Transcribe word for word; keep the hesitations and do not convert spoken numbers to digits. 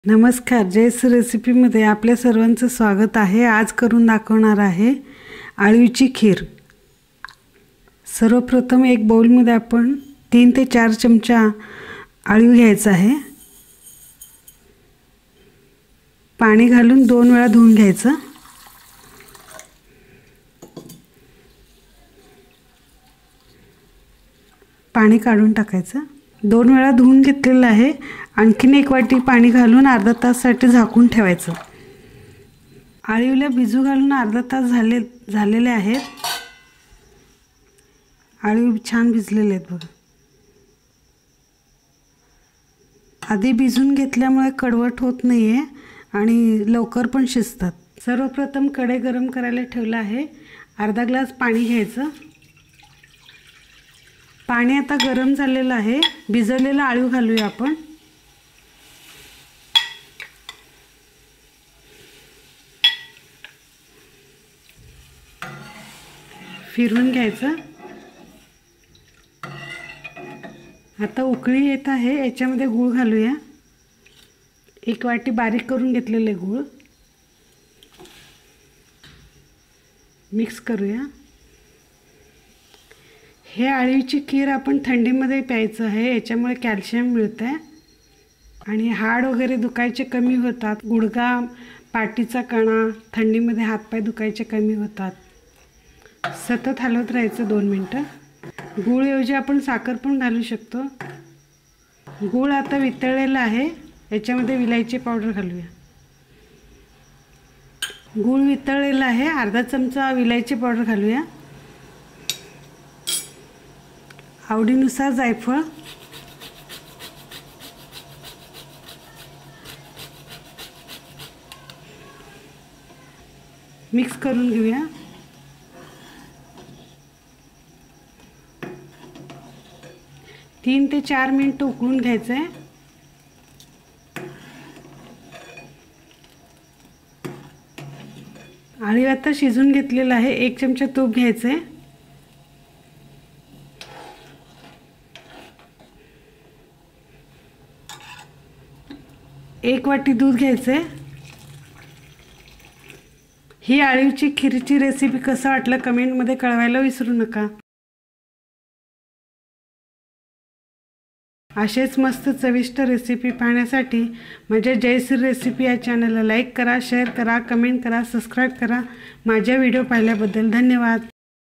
नमस्कार, जयश्री रेसिपीमध्ये आपल्या सर्वांचं स्वागत आहे। आज करून दाखवणार आहे आळूची खीर। सर्वप्रथम एक बाउलमध्ये आपण तीन ते चार चमचा आळू घ्यायचा आहे। पाणी घालून दोन वेळा धुवून घ्यायचं। पाणी काढून टाकायचं। दोन वेळा धुवून घेतलेलं आहे। आणखीन एक वाटी पाणी घालून अर्धा तासासाठी झाकून ठेवायचं। आळूला भिजू घालून अर्धा तास झाले झालेले आहेत। आळू छान भिजलेले आहेत बघा। आधी भिजून घेतल्यामुळे कडवट होत नाहीये आणि लवकर पण शिजतात। सर्वप्रथम कढई गरम करायला ठेवलं आहे। अर्धा ग्लास पाणी घ्यायचं। पाणी आता गरम झालेलं आहे। भिजवलेला आळू घालूया आपण। फिरवून घ्यायचं। आता उकळी येत आहे, याच्यामध्ये गूळ घालूया। एक वाटी बारीक करून घेतलेले गूळ मिक्स करूया। हे आळूची खीर आपण थंडीमध्ये प्यायचं आहे, याच्यामुळे कॅल्शियम मिळते आणि हाड वगैरे दुखायचे कमी होतात। गुडघा, पाठीचा कणा, थंडीमध्ये हातपाय दुखायचे कमी होतात। सतत हलवत राहायचं दोन मिनिटं। गूळ ऐवजी आपण साखर पण घालू शकतो। गूळ आता वितळलेला आहे, याच्यामध्ये विलायची पावडर घालूया। गूळ वितळलेला आहे, अर्धा चमचा विलायची पावडर घालूया। आवडीनुसार जायफळ, मिक्स करून घेऊया। तीन ते चार मिनिट उकळून घ्यायचं आहे। आळू आता शिजून घेतलेला आहे। एक चमचा तूप घ्यायचं आहे। एक वाटी दूध घ्यायचं आहे। ही आळूची खीरची रेसिपी कसं वाटलं कमेंटमध्ये कळवायला विसरू नका। असेच मस्त चविष्ट रेसिपी पाहण्यासाठी माझ्या जयश्री रेसिपी या चॅनलला लाईक करा, शेअर करा, कमेंट करा, सबस्क्राईब करा। माझ्या व्हिडिओ पाहिल्याबद्दल धन्यवाद।